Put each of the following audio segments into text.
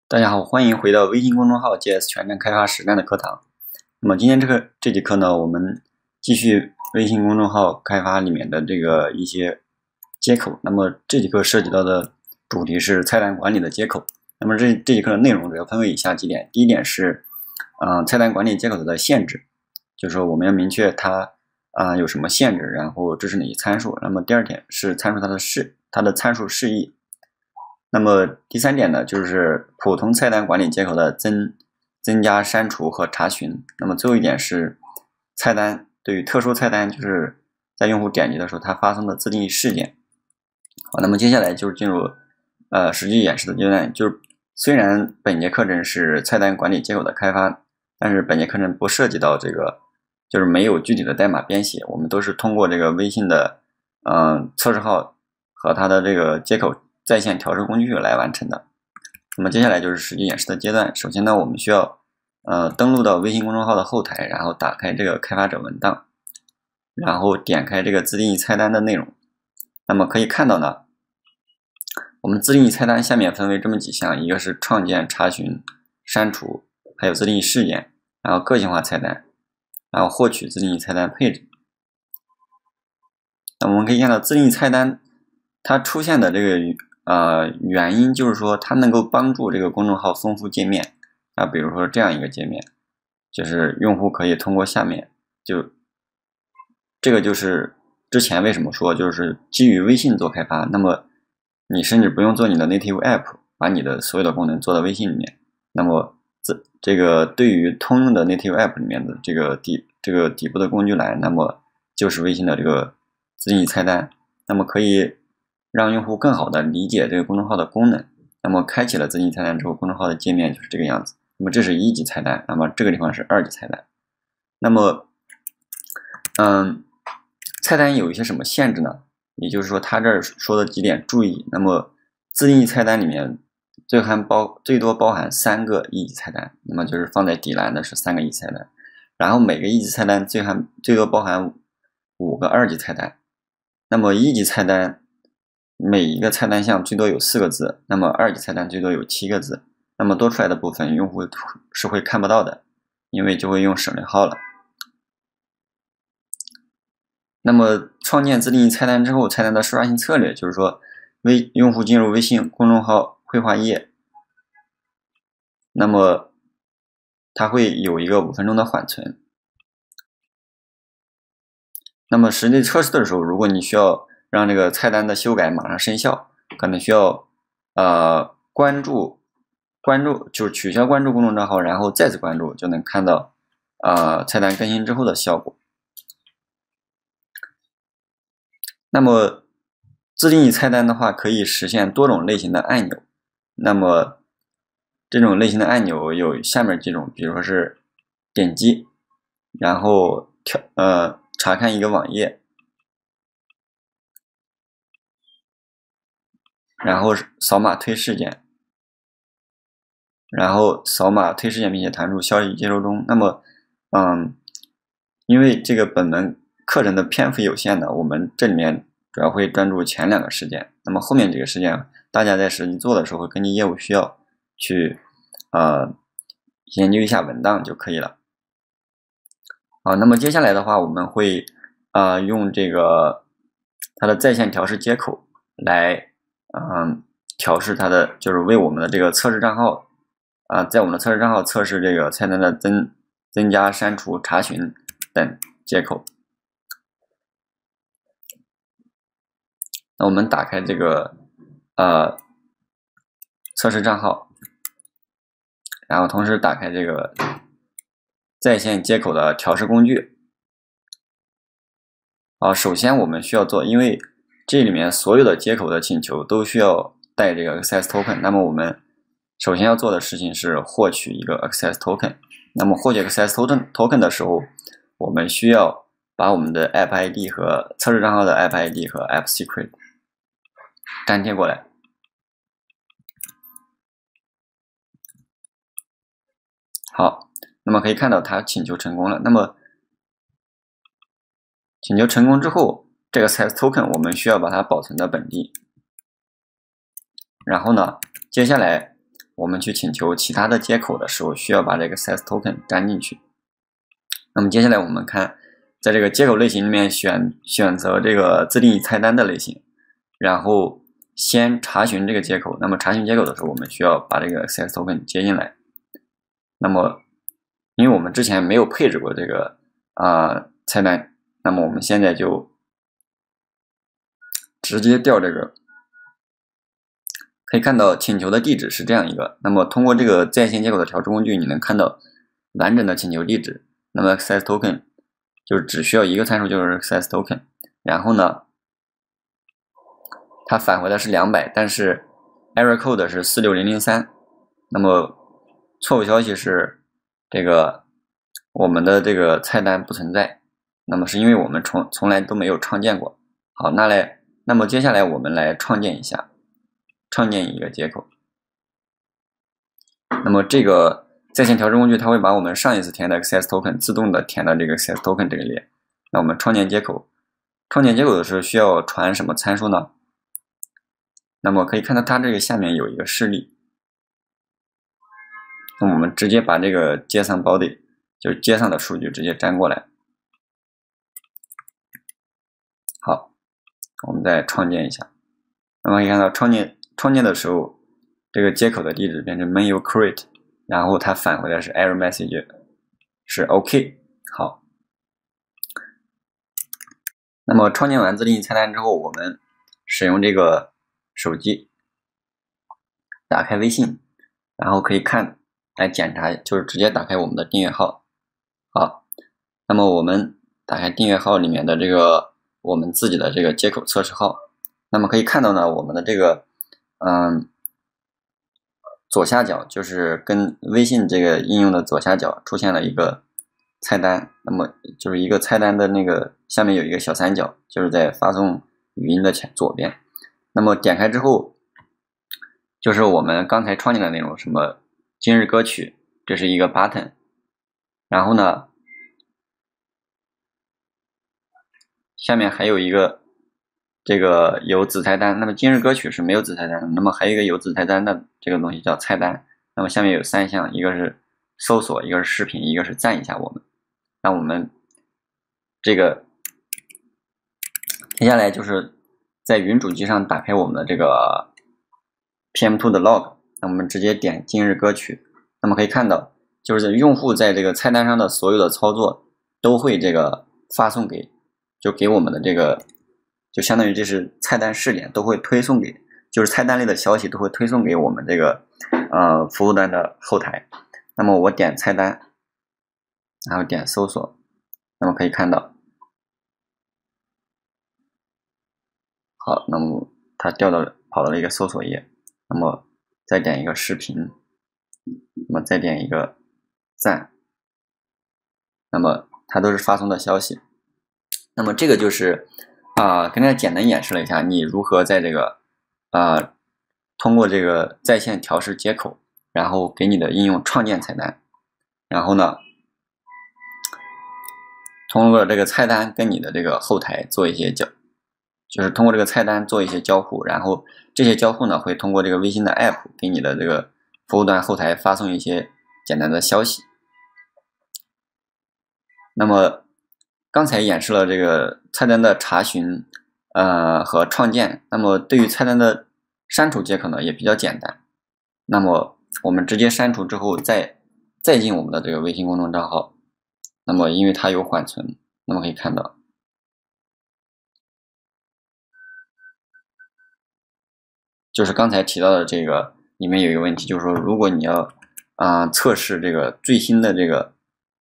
大家好，欢迎回到微信公众号 JS 全面开发实干的课堂。那么今天这节课呢，我们继续微信公众号开发里面的一些接口。那么这节课涉及到的主题是菜单管理的接口。那么这节课的内容主要分为以下几点。第一点是，菜单管理接口的限制，就是说我们要明确它有什么限制，然后支持哪些参数。那么第二点是参数它的参数释义。那么第三点呢，就是普通菜单管理接口的增加、删除和查询。那么最后一点是菜单对于特殊菜单，就是在用户点击的时候，它发送的自定义事件。好，那么接下来就是进入实际演示的阶段。就是虽然本节课程是菜单管理接口的开发，但是本节课程不涉及到就是没有具体的代码编写，我们都是通过这个微信的测试号和它的这个接口在线调试工具来完成的。那么接下来就是实际演示的阶段。首先呢，我们需要登录到微信公众号的后台，然后打开这个开发者文档，然后点开这个自定义菜单的内容。那么可以看到呢，我们自定义菜单下面分为这么几项，一个是创建、查询、删除，还有自定义事件，然后个性化菜单，然后获取自定义菜单配置。那我们可以看到自定义菜单它出现的原因就是说它能够帮助这个公众号丰富界面。比如说这样一个界面，就是用户可以通过下面这个就是之前为什么说就是基于微信做开发，那么你甚至不用做你的 native app， 把你的所有的功能做到微信里面。那么这个对于通用的 native app 里面的这个底部的工具栏，那么就是微信的这个自定义菜单，那么可以让用户更好的理解这个公众号的功能。那么开启了自定义菜单之后，公众号的界面就是这个样子。那么这是一级菜单，那么这个地方是二级菜单。那么菜单有一些什么限制呢？也就是说它这儿说的几点注意。那么自定义菜单里面最多包含3个一级菜单，那么就是放在底栏的是3个一级菜单，然后每个一级菜单最多包含5个二级菜单。那么一级菜单每一个菜单项最多有4个字，那么二级菜单最多有7个字。那么多出来的部分用户是会看不到的，因为就会用省略号了。那么创建自定义菜单之后，菜单的刷新策略就是说，用户进入微信公众号绘画页，那么它会有一个5分钟的缓存。那么实际测试的时候，如果你需要让这个菜单的修改马上生效，可能需要就是取消关注公众账号，然后再次关注，就能看到菜单更新之后的效果。那么自定义菜单的话，可以实现多种类型的按钮。那么这种类型的按钮有下面几种，比如说是点击，然后查看一个网页，然后扫码推事件，然后扫码推事件并且弹出消息接收中。那么因为这个本门课程的篇幅有限呢，我们这里面主要会专注前2个事件。那么后面几个事件大家在实际做的时候会根据业务需要去研究一下文档就可以了。那么接下来的话，我们会用它的在线调试接口来调试它的，就是为我们的这个测试账号在我们的测试账号测试这个菜单的增加、删除、查询等接口。那我们打开这个测试账号，然后同时打开这个在线接口的调试工具。首先我们需要做，因为这里面所有的接口的请求都需要带这个 access token， 那么我们首先要做的事情是获取一个 access token。那么获取 access token 的时候，我们需要把我们的 app ID 和测试账号的 app ID 和 app secret 粘贴过来。好，那么可以看到它请求成功了。那么请求成功之后，这个 access token 我们需要把它保存到本地。然后呢，接下来我们去请求其他的接口的时候，需要把这个 access token 粘进去。那么接下来我们看，在这个接口类型里面选择这个自定义菜单的类型，然后先查询这个接口。那么查询接口的时候，我们需要把这个 access token 接进来。那么因为我们之前没有配置过这个菜单，那么我们现在就直接调这个。可以看到请求的地址是这样一个，那么通过这个在线接口的调制工具，你能看到完整的请求地址。那么 access token 就是只需要一个参数，就是 access token。然后呢，它返回的是200，但是 error code 是46003。那么错误消息是这个我们的这个菜单不存在，那么是因为我们从来都没有创建过。好，那么接下来我们来创建一下。创建一个接口，那么这个在线调制工具它会把我们上一次填的 access token 自动的填到这个 access token 这个列。那我们创建接口，创建接口的时候需要传什么参数呢？那么可以看到它这个下面有一个示例，那我们直接把这个JSON body 就是接上的数据直接粘过来。好，我们再创建一下，那么可以看到创建的时候，这个接口的地址变成 menu create， 然后它返回的是 error message 是 OK。 好，那么创建完自定义菜单之后，我们使用这个手机打开微信，然后可以来检查，就是直接打开我们的订阅号。好，那么我们打开订阅号里面的这个我们自己的这个接口测试号，那么可以看到呢，我们的这个左下角就是跟微信这个应用的左下角出现了一个菜单，那么就是一个菜单的那个下面有一个小三角，就是在发送语音的左边。那么点开之后，就是我们刚才创建的内容，什么今日歌曲，这是一个 button， 然后呢，下面还有一个这个有子菜单，那么今日歌曲是没有子菜单的，那么还有一个有子菜单的这个东西叫菜单。那么下面有3项，一个是搜索，一个是视频，一个是赞一下我们。那我们这个接下来就是在云主机上打开我们的这个 PM2 的 log， 那我们直接点今日歌曲，那么可以看到就是用户在这个菜单上的所有的操作都会这个发送给我们的这个，就相当于这是菜单试点，都会推送给，就是菜单类的消息都会推送给我们这个服务端的后台。那么我点菜单，然后点搜索，那么可以看到，好，那么它跑到了一个搜索页，那么再点一个视频，那么再点一个赞，那么它都是发送的消息。那么这个就是跟大家简单演示了一下你如何在这个通过这个在线调试接口，然后给你的应用创建菜单，然后呢通过这个菜单跟你的这个后台做一些就是通过这个菜单做一些交互，然后这些交互呢会通过这个微信的 app 给你的这个服务端后台发送一些简单的消息。那么刚才演示了这个菜单的查询和创建，那么对于菜单的删除接口呢也比较简单。那么我们直接删除之后再进我们的这个微信公众账号，那么因为它有缓存，那么可以看到就是刚才提到的这个里面有一个问题，就是说如果你要测试这个最新的这个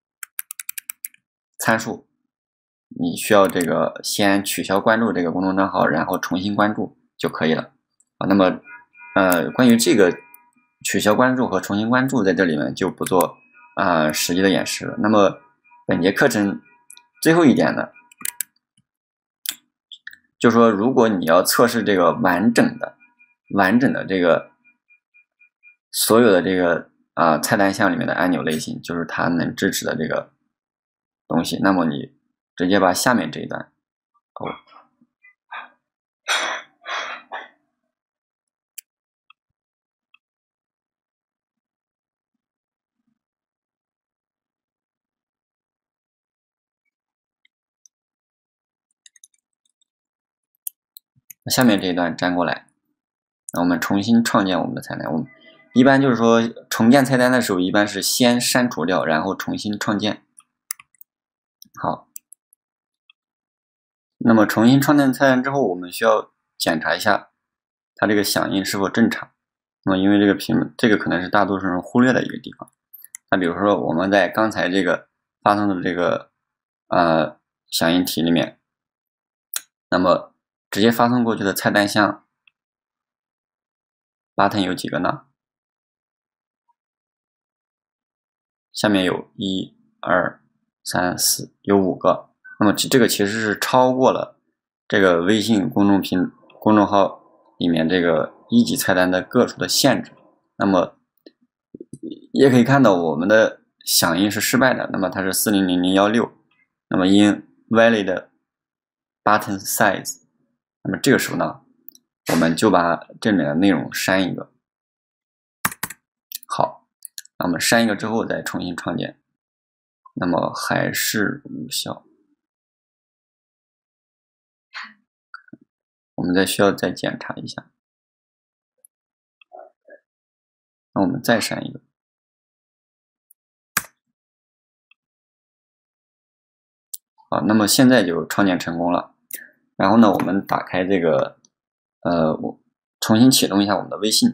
参数，你需要这个先取消关注这个公众账号，然后重新关注就可以了。那么关于这个取消关注和重新关注在这里面就不做实际的演示了。那么本节课程最后一点呢，就是说如果你要测试这个完整的这个所有的这个菜单项里面的按钮类型，就是它能支持的这个东西，那么你直接把下面这一段下面这一段粘过来，那我们重新创建我们的菜单。我们一般就是说重建菜单的时候，一般是先删除掉，然后重新创建。好，那么重新创建菜单之后，我们需要检查一下它这个响应是否正常。那么因为这个可能是大多数人忽略的一个地方。那比如说我们在刚才这个发送的这个响应题里面，那么直接发送过去的菜单项 button 有几个呢？下面有1、2、3、4，有5个。那么这个其实是超过了这个微信公众号里面这个1级菜单的个数的限制。那么也可以看到我们的响应是失败的，那么它是400016，那么因 valid button size， 那么这个时候呢，我们就把这里面的内容删一个。好，那我们删一个之后再重新创建，那么还是无效。我们需要再检查一下，那我们再删一个。好，那么现在就创建成功了。然后呢，我们打开这个，我重新启动一下我们的微信，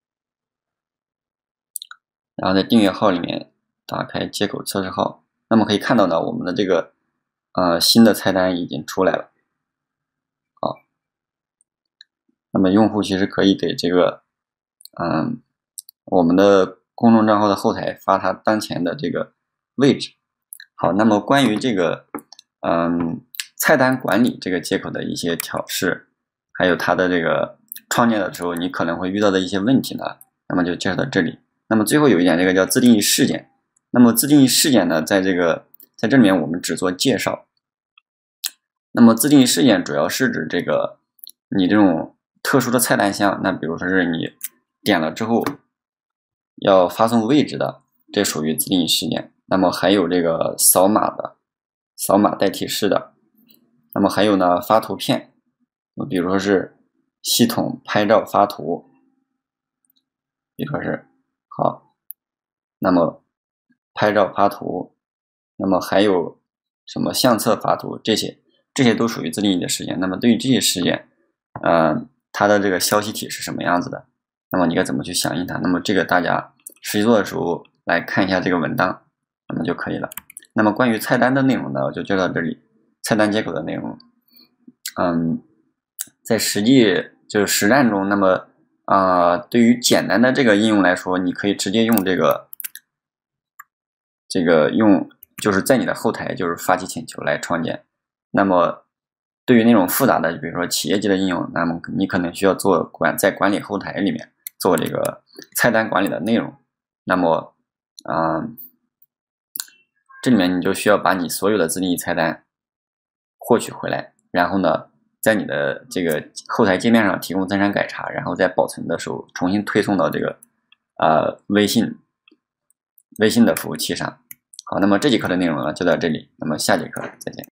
然后在订阅号里面打开接口测试号。那么可以看到呢，我们的这个新的菜单已经出来了。好，那么用户其实可以给这个我们的公众账号的后台发他当前的这个位置。好，那么关于这个菜单管理这个接口的一些调试，还有它的这个创建的时候你可能会遇到的一些问题呢，那么就介绍到这里。那么最后有一点，这个叫自定义事件。那么自定义事件呢，在这里面我们只做介绍。那么自定义事件主要是指这个你这种特殊的菜单项，那比如说是你点了之后要发送位置的，这属于自定义事件。那么还有这个扫码代替式的，那么还有呢发图片，比如说是系统拍照发图，比如说是好，那么拍照发图，那么还有什么相册发图，这些都属于自定义的事件。那么对于这些事件，它的这个消息体是什么样子的？那么你该怎么去响应它？那么这个大家实际做的时候来看一下这个文档，那么就可以了。那么关于菜单的内容呢，我就介绍到这里。菜单接口的内容，在实际就是实战中，那么对于简单的这个应用来说，你可以直接用就是在你的后台就是发起请求来创建。那么对于那种复杂的，比如说企业级的应用，那么你可能需要在管理后台里面做这个菜单管理的内容。那么这里面你就需要把你所有的自定义菜单获取回来，然后呢在你的这个后台界面上提供增删改查，然后在保存的时候重新推送到这个微信的服务器上。好，那么这节课的内容呢就到这里，那么下节课再见。